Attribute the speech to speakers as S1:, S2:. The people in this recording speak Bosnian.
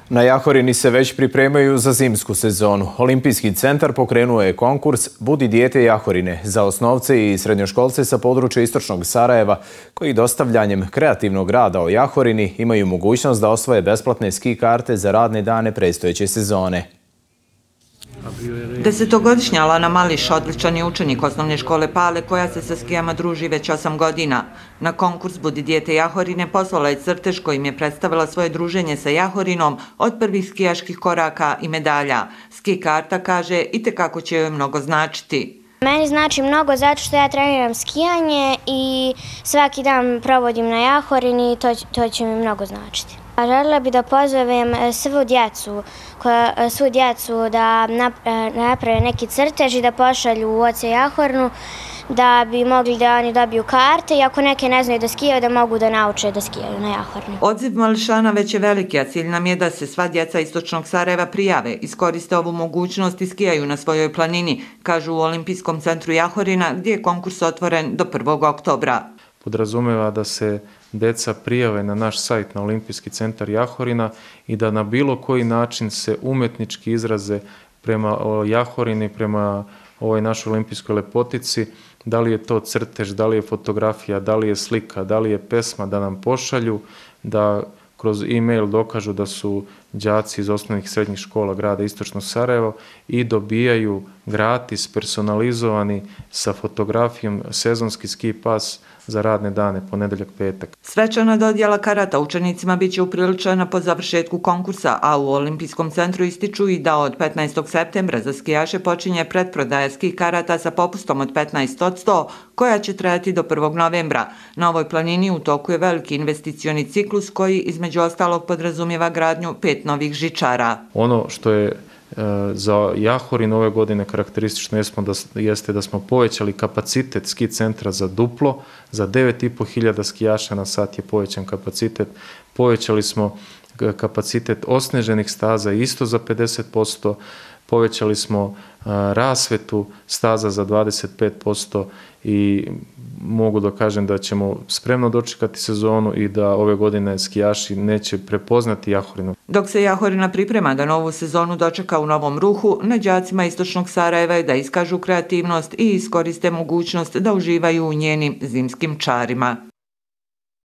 S1: Na Jahorini se već pripremaju za zimsku sezonu. Olimpijski centar pokrenuo je konkurs Budi dijete Jahorine za osnovce i srednjoškolce sa područja istočnog Sarajeva koji dostavljanjem kreativnog rada o Jahorini imaju mogućnost da osvoje besplatne ski karte za radne dane predstojeće sezone.
S2: Desetogodišnja Alana Mališ odličan je učenik osnovne škole Pale koja se sa skijama druži već 8 godina. Na konkurs Budi dijete Jahorine poslala je crtež kojim je predstavila svoje druženje sa Jahorinom od prvih skijaških koraka i medalja. Ski karta, kaže, itekako će joj mnogo značiti.
S3: Meni znači mnogo zato što ja treniram skijanje i svaki dan provodim na Jahorini i to će mi mnogo značiti. Željela bih da pozovem svu djecu da naprave neki crtež i da pošalju u oce Jahorinu da bi mogli da oni dobiju karte i ako neke ne znaju da skijaju da mogu da nauče da skijaju na Jahorini.
S2: Odziv Mališana već je veliki, a cilj nam je da se sva djeca istočnog Sarajeva prijave, iskoriste ovu mogućnost i skijaju na svojoj planini, kažu u Olimpijskom centru Jahorina gdje je konkurs otvoren do 1. oktobra.
S4: Podrazumeva da se deca prijave na naš sajt na Olimpijski centar Jahorina i da na bilo koji način se umetnički izraze prema Jahorini, prema ovoj našoj olimpijskoj lepotici, da li je to crtež, da li je fotografija, da li je slika, da li je pesma, da nam pošalju, da kroz e-mail dokažu da su đaci iz osnovnih i srednjih škola grada Istočno Sarajevo i dobijaju gratis, personalizovani sa fotografijom sezonski ski pas za radne dane, ponedeljak, petak.
S2: Svečana dodjela karata učenicima biće upriličena po završetku konkursa, a u Olimpijskom centru ističu i da od 15. septembra za skijaše počinje pretprodaja ski karata sa popustom od 15% koja će trajati do 1. novembra. Na ovoj planini u toku je veliki investicioni ciklus koji između ostalog podrazumijeva gradnju 5 novih žičara.
S4: Ono što je za Jahorin ove godine karakteristično jeste da smo povećali kapacitet ski centra za duplo, za 9.500 skijaša na sat je povećan kapacitet. Povećali smo kapacitet osneženih staza isto za 50%, povećali smo rasvetu staza za 25% i mogu da kažem da ćemo spremno dočekati sezonu i da ove godine skijaši neće prepoznati Jahorinu.
S2: Dok se Jahorina priprema da novu sezonu dočeka u novom ruhu, na đacima istočnog Sarajeva je da iskažu kreativnost i iskoriste mogućnost da uživaju u njenim zimskim čarima.